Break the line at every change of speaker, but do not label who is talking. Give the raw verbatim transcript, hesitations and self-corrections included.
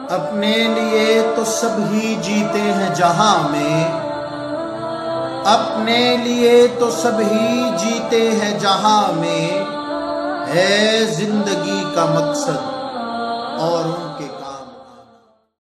अपने लिए तो सभी जीते हैं जहां में, अपने लिए तो सभी जीते हैं जहां में, है जिंदगी का मकसद और उनके